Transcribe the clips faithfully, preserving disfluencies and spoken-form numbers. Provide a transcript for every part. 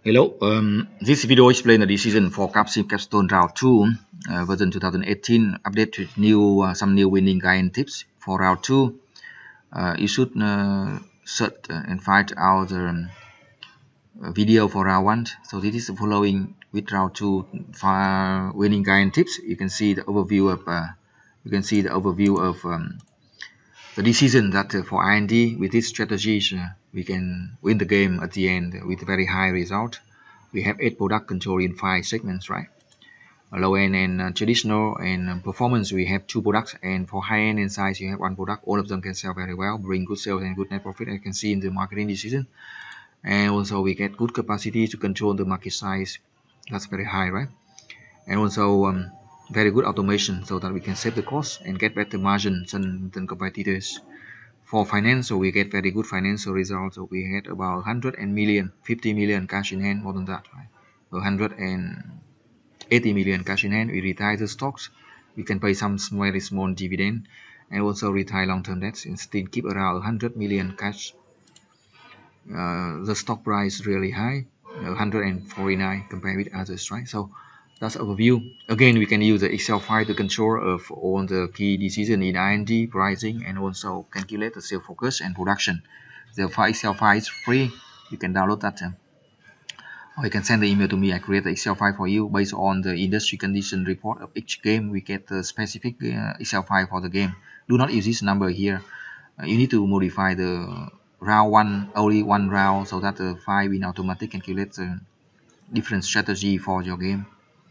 Hello, um, this video explains the decision for Capsim Capstone Round two, uh, version two thousand eighteen, update with new, uh, some new winning guide tips for Round two. Uh, you should uh, search and find out the um, video for Round one. So this is the following with Round two for winning guide tips. You can see the overview of, uh, you can see the overview of um, the decision that uh, for I N D with this strategies uh, we can win the game at the end with a very high result. We have eight product control in five segments, right? Low end and uh, traditional and um, performance we have two products, and for high end and size you have one product. All of them can sell very well, bring good sales and good net profit, as you can see in the marketing decision. And also we get good capacity to control the market size, that's very high, right? And also um, very good automation so that we can save the cost and get better margins than, than competitors. For financial, we get very good financial results. So we had about one hundred million, fifty million cash in hand, more than that, right? one hundred eighty million cash in hand. We retire the stocks. We can pay some very small dividend and also retire long-term debts and still keep around one hundred million cash. Uh, the stock price really high, one hundred forty-nine compared with others, right? So that's overview. Again, we can use the Excel file to control of all the key decision in I N D, pricing, and also calculate the sales focus and production. The file Excel file is free. You can download that. Uh, or you can send the email to me. I create the Excel file for you based on the industry condition report of each game. We get the specific uh, Excel file for the game. Do not use this number here. Uh, you need to modify the round one, only one round, so that the file will automatically calculate the different strategy for your game.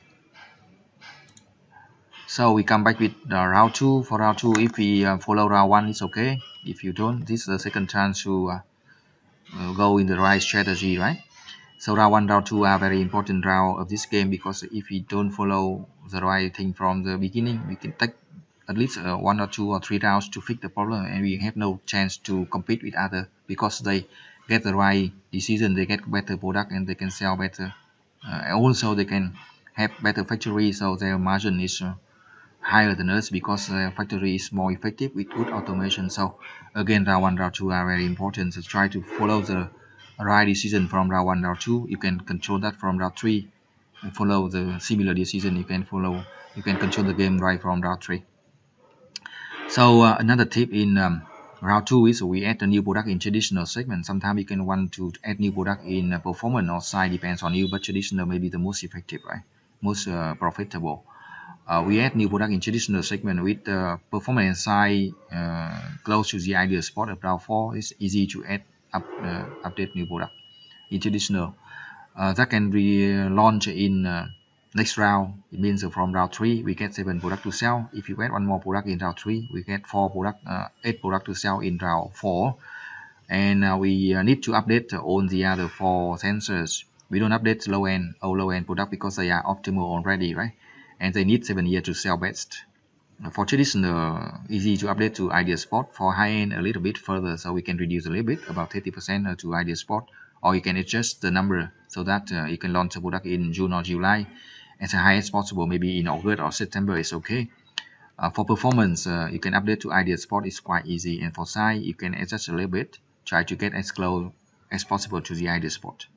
So we come back with uh, round two. For round two, if we uh, follow round one, it's okay. If you don't, this is the second chance to uh, uh, go in the right strategy, right? So round one, round two are very important round of this game, because if we don't follow the right thing from the beginning, we can take at least uh, one or two or three rounds to fix the problem, and we have no chance to compete with other, because they get the right decision, they get better product, and they can sell better. Uh, also, they can have better factory, so their margin is uh, higher than us, because the factory is more effective with good automation. So again, round one, round two are very important. So try to follow the right decision from round one, round two. You can control that from round three, and follow the similar decision. You can follow, you can control the game right from round three. So uh, another tip in um, round two is we add a new product in traditional segment. Sometimes you can want to add new product in uh, performance or size, depends on you, but traditional may be the most effective, right? Most uh, profitable. Uh, we add new product in traditional segment with uh, performance size uh, close to the ideal spot of round four. It's easy to add up uh, update new product in traditional. Uh, that can be launched in uh, next round. It means uh, from round three we get seven product to sell. If you add one more product in round three, we get four product, uh, eight product to sell in round four. And uh, we uh, need to update all the other four sensors. We don't update low end or low end product because they are optimal already, right? And they need seven years to sell best. For traditional, easy to update to ideal spot. For high end, a little bit further, so we can reduce a little bit, about thirty percent to ideal spot, or you can adjust the number so that uh, you can launch a product in June or July as high as possible. Maybe in August or September is okay. Uh, for performance, uh, you can update to ideal spot. It's quite easy, and for size, you can adjust a little bit. Try to get as close as possible to the ideal spot.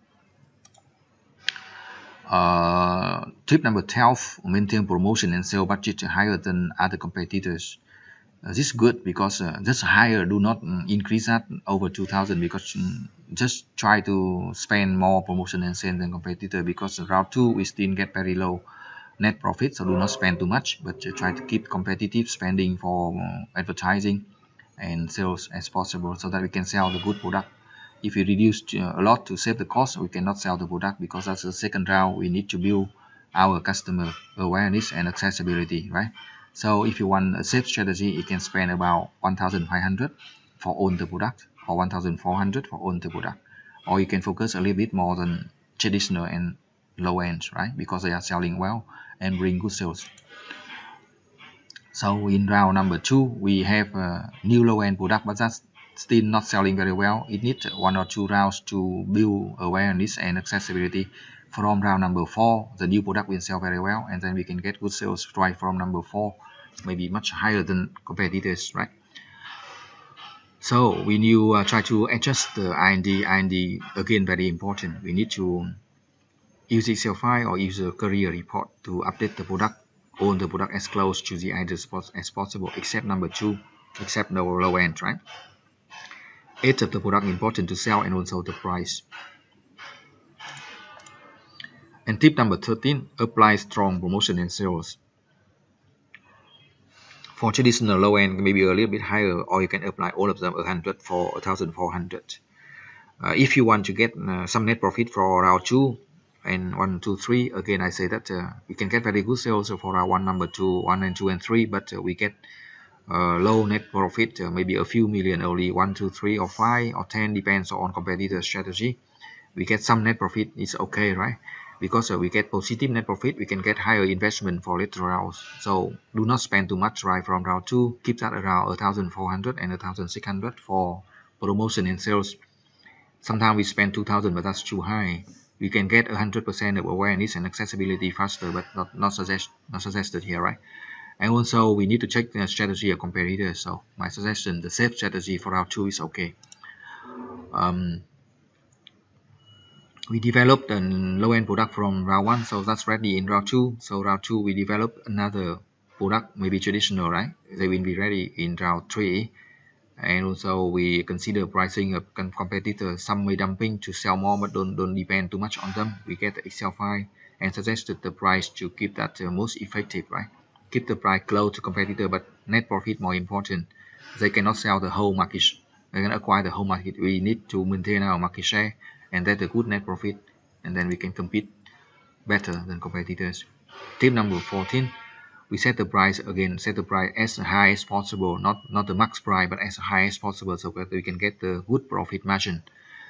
Uh, tip number twelve, maintain promotion and sale budget higher than other competitors. Uh, this is good because uh, just higher, do not um, increase that over two thousand, because um, just try to spend more promotion and sale than competitor, because round two we still get very low net profit, so do not spend too much, but uh, try to keep competitive spending for uh, advertising and sales as possible, so that we can sell the good product. If we reduce uh, a lot to save the cost, we cannot sell the product, because that's the second round. We need to build our customer awareness and accessibility, right? So if you want a safe strategy, you can spend about one thousand five hundred for own the product, or one thousand four hundred for own the product, or you can focus a little bit more than traditional and low end, right? Because they are selling well and bring good sales. So in round number two, we have a new low end product, but that's still not selling very well. It needs one or two rounds to build awareness and accessibility. From round number four, the new product will sell very well, and then we can get good sales right from number four, maybe much higher than competitors, right? So when you uh, try to adjust the I N D, I N D again very important. We need to use Excel file or use a courier report to update the product, own the product as close to the ideal spot as possible, except number two, except the low end, right? Age of the product important to sell, and also the price. And tip number thirteen, apply strong promotion and sales. For traditional low end, maybe a little bit higher, or you can apply all of them one hundred for one thousand four hundred. Uh, if you want to get uh, some net profit for round two and one, two, three, again I say that uh, you can get very good sales for round one, number two, one and two and three, but uh, we get uh, low net profit, uh, maybe a few million only, one, two, three, or five, or ten, depends on competitor strategy. We get some net profit, it's okay, right? Because uh, we get positive net profit, we can get higher investment for later rounds. So do not spend too much right from round two. Keep that around one thousand four hundred and one thousand six hundred for promotion and sales. Sometimes we spend two thousand, but that's too high. We can get one hundred percent of awareness and accessibility faster, but not not suggest not suggested here, right? And also we need to check the strategy of competitors. So my suggestion, the safe strategy for round two is okay. Um, we developed a low-end product from round one, so that's ready in round two. So round two we develop another product, maybe traditional, right? They will be ready in round three. And also we consider pricing of competitors. Some may dumping to sell more, but don't don't depend too much on them. We get the Excel file and suggested the price to keep that uh, most effective, right? Keep the price close to competitor, but net profit more important. They cannot sell the whole market. They can acquire the whole market. We need to maintain our market share and that's a good net profit, and then we can compete better than competitors. Tip number fourteen. We set the price again, set the price as high as possible, not not the max price, but as high as possible, so that we can get the good profit margin.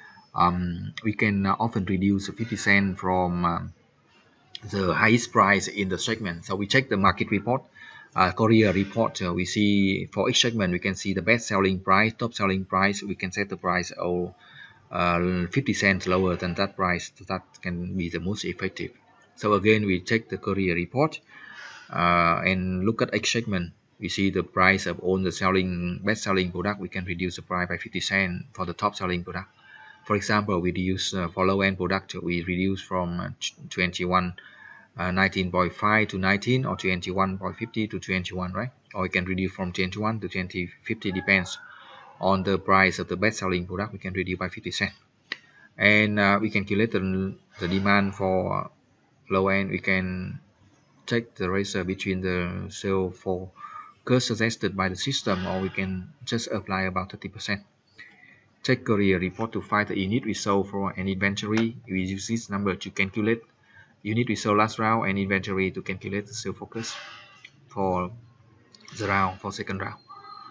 Um, we can uh, often reduce fifty cents from um, the highest price in the segment. So we check the market report, uh, Korea report. Uh, we see for each segment, we can see the best selling price, top selling price. We can set the price oh, uh, fifty cents lower than that price. So that can be the most effective. So again, we check the Korea report. Uh, and look at each segment. We see the price of all the selling best selling product. We can reduce the price by fifty cents for the top selling product. For example, we reduce uh, for low end product, we reduce from uh, twenty-one uh, nineteen point five to nineteen, or twenty-one point fifty to twenty-one, right? Or we can reduce from twenty-one to twenty fifty, depends on the price of the best selling product. We can reduce by fifty cents, and uh, we can calculate the, the demand for low end. We can take the ratio between the sale for curve suggested by the system, or we can just apply about thirty percent. Check Korea report to find the unit we sold for an inventory. We use this number to calculate unit we sold last round and inventory to calculate the sale focus for the round, for second round.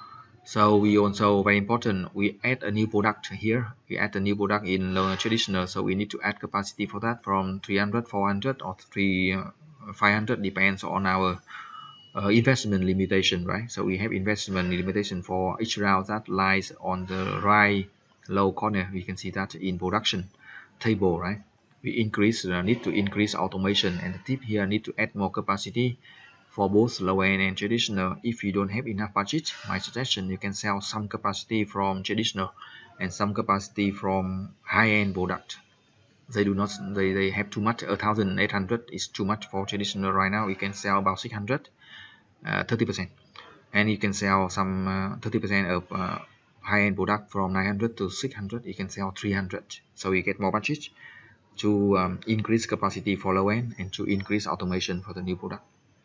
So we also, very important, we add a new product here. We add a new product in low traditional, so we need to add capacity for that from three hundred, four hundred, or three five hundred, depends on our uh, investment limitation, right? So we have investment limitation for each round that lies on the right low corner. You can see that in production table, right? We increase uh, need to increase automation, and the tip here need to add more capacity for both low end and traditional. If you don't have enough budget, my suggestion, you can sell some capacity from traditional and some capacity from high end product. They do not they, they have too much. one thousand eight hundred is too much for traditional right now. We can sell about six hundred, uh, thirty percent, and you can sell some uh, thirty percent of uh, high-end product from nine hundred to six hundred. You can sell three hundred, so you get more budget to um, increase capacity for low end and to increase automation for the new product.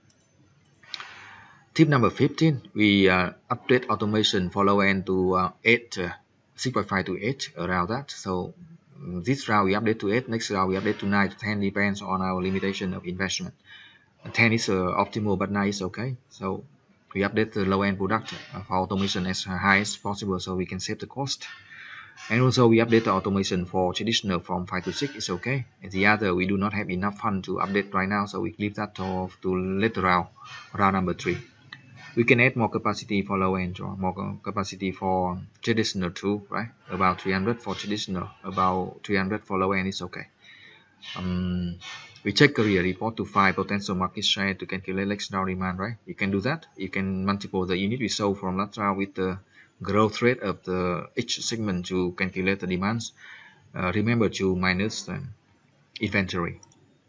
Tip number fifteen, we uh, update automation for low end to uh, eight, uh, six point five to eight, around that. So this round we update to eight, next round we update to nine to ten, depends on our limitation of investment. ten is uh, optimal, but nine is okay. So we update the low end product for automation as high as possible, so we can save the cost. And also we update the automation for traditional from five to six is okay. And the other, we do not have enough fund to update right now, so we leave that to, to later round, round number three. We can add more capacity for low end, or more capacity for traditional too, right? About three hundred for traditional, about three hundred for low end is okay. Um, we check Korea report to find potential market share to calculate next round demand, right? You can do that. You can multiple the unit we sold from last round with the growth rate of the each segment to calculate the demands. Uh, remember to minus the inventory.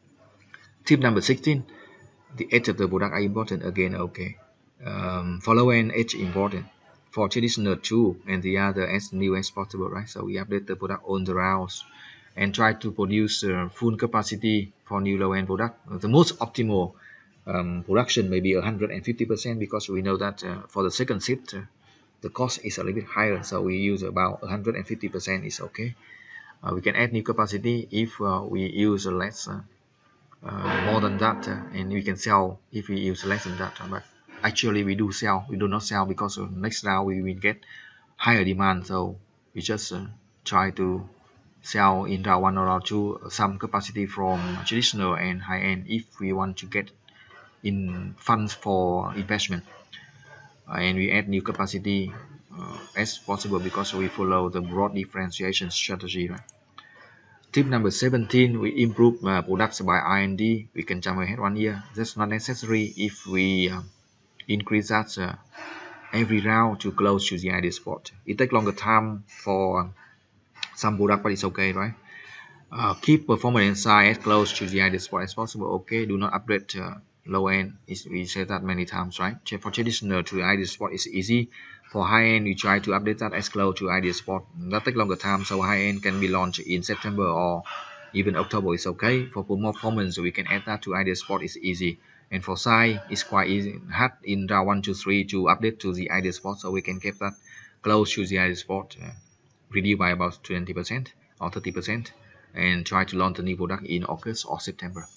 Tip number sixteen, the edge of the product are important again. Okay, um, for low end edge important, for traditional too, and the other as new as possible, right? So we update the product on the routes and try to produce uh, full capacity for new low end product. The most optimal um, production may be one hundred fifty percent, because we know that uh, for the second shift uh, the cost is a little bit higher, so we use about one hundred fifty percent is okay. Uh, we can add new capacity if uh, we use less uh, uh, more than that, uh, and we can sell if we use less than that, but actually we do sell, we do not sell because uh, next round we will get higher demand, so we just uh, try to sell in round one or round two some capacity from traditional and high end if we want to get in funds for investment, uh, and we add new capacity uh, as possible because we follow the broad differentiation strategy, right? Tip number seventeen, we improve uh, products by R and D. We can jump ahead one year. That's not necessary if we uh, increase that uh, every round to close to the ideal spot. It takes longer time for some product, but it's okay, right? Uh, keep performance inside as close to the ideal spot as possible. Okay, do not upgrade uh, low end. It's, we say that many times, right? For traditional to the ideal spot is easy. For high end, we try to update that as close to ideal spot. That take longer time, so high end can be launched in September or even October is okay. For performance, we can add that to ideal spot is easy. And for size, it's quite easy. Hard in round one to three to update to the ideal spot, so we can keep that close to the ideal spot, uh, reduce by about twenty percent or thirty percent, and try to launch the new product in August or September.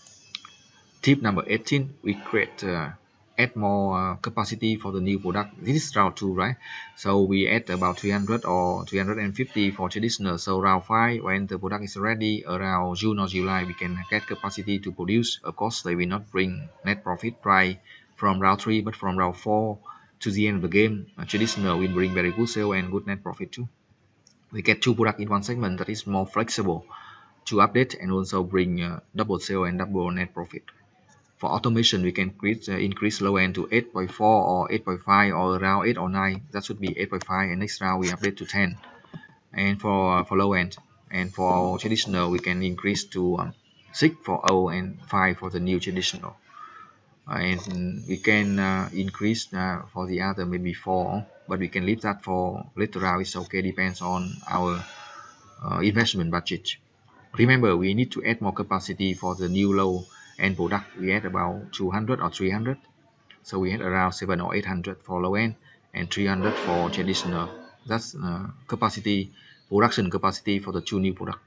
Tip number eighteen, we create uh, add more uh, capacity for the new product. This is round two, right? So we add about three hundred or three hundred fifty for traditional. So round five, when the product is ready around June or July, we can get capacity to produce. Of course, they will not bring net profit price from round three, but from round four to the end of the game, uh, traditional will bring very good sale and good net profit too. We get two products in one segment that is more flexible to update and also bring uh, double sale and double net profit. For automation, we can increase, uh, increase low end to eight point four or eight point five or around eight or nine. That should be eight point five, and next round we update to ten. And for uh, for low end, and for traditional, we can increase to um, six for O and five for the new traditional. Uh, and we can uh, increase uh, for the other maybe four, but we can leave that for later round. It's okay, depends on our uh, investment budget. Remember, we need to add more capacity for the new low end product. We add about two hundred or three hundred, so we had around seven or eight hundred for low end and three hundred for traditional. That's uh, capacity, production capacity for the two new product.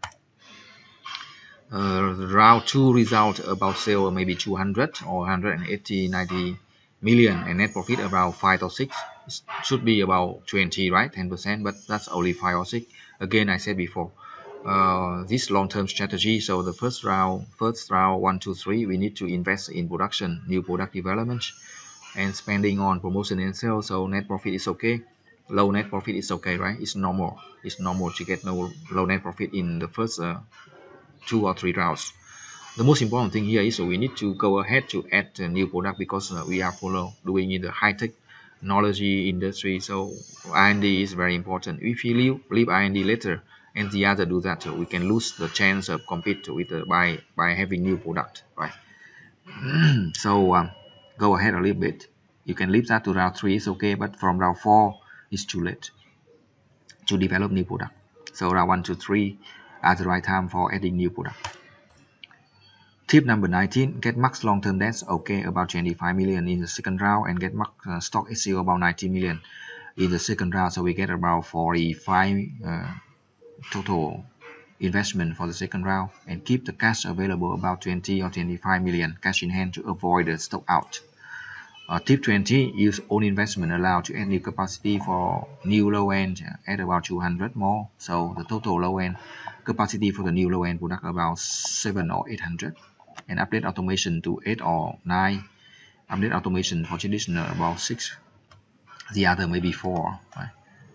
Uh, round two result about sale maybe two hundred or one hundred eighty, ninety million, and net profit about five or six. It should be about twenty, right? ten percent, but that's only five or six. Again, I said before, uh, this long-term strategy. So the first round, first round one, two, three, we need to invest in production, new product development, and spending on promotion and sales. So net profit is okay. Low net profit is okay, right? It's normal. It's normal to get no low net profit in the first uh, two or three rounds. The most important thing here is we need to go ahead to add a new product because uh, we are follow doing in the high technology industry. So R and D is very important. If you leave, leave R and D later and the other do that, we can lose the chance of compete with uh, by by having new product, right? So um, go ahead a little bit. You can leave that to round three, it's okay, but from round four it's too late to develop new product. So round one to three are the right time for adding new product. Tip number nineteen, get max long-term debts, okay, about twenty-five million in the second round, and get max uh, stock issue about ninety million in the second round. So we get about forty-five uh, total investment for the second round, and keep the cash available about twenty or twenty-five million cash in hand to avoid the stock out. Uh, tip twenty, use own investment allowed to add new capacity for new low end at about two hundred more. So the total low end capacity for the new low end product about seven or eight hundred, and update automation to eight or nine. Update automation for traditional about six. The other maybe four. Right?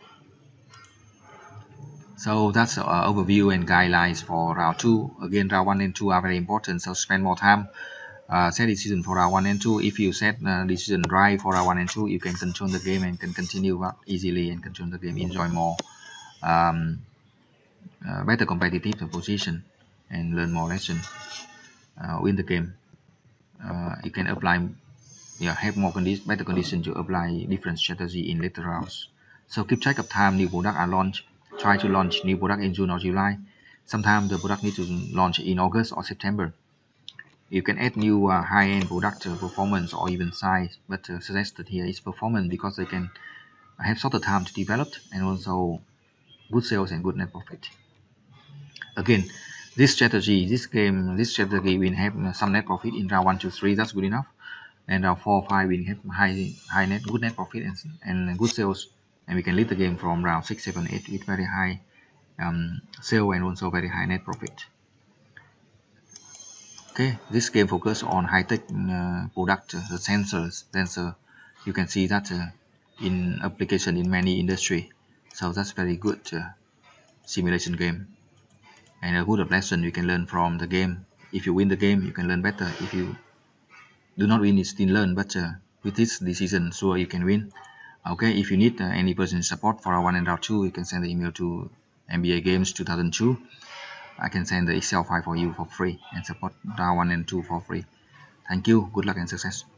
So that's an uh, overview and guidelines for round two. Again, round one and two are very important, so spend more time. Uh, set decision for round one and two. If you set uh, decision right for round one and two, you can control the game and can continue easily and control the game, enjoy more, um, uh, better competitive position, and learn more lesson. uh, win the game. Uh, you can apply, yeah, have more condi better condition to apply different strategy in later rounds. So keep track of time new product are launched. Try to launch new product in June or July. Sometimes the product need to launch in August or September. You can add new uh, high-end product uh, performance or even size, but uh, suggested here is performance because they can have shorter time to develop and also good sales and good net profit. Again, this strategy, this game, this strategy will have some net profit in round one to three. That's good enough. And round four, five will have high, high net, good net profit and, and good sales. And we can lead the game from round six, seven, eight with very high um, sale and also very high net profit. Okay, this game focus on high-tech uh, product, uh, the sensors, sensor. You can see that uh, in application in many industry. So that's very good uh, simulation game. And a good lesson you can learn from the game. If you win the game, you can learn better. If you do not win, you still learn. But uh, with this decision, sure you can win. Okay, if you need uh, any person support for round one and round two, you can send the email to M B A Games two thousand two. I can send the Excel file for you for free and support round one and two for free. Thank you. Good luck and success.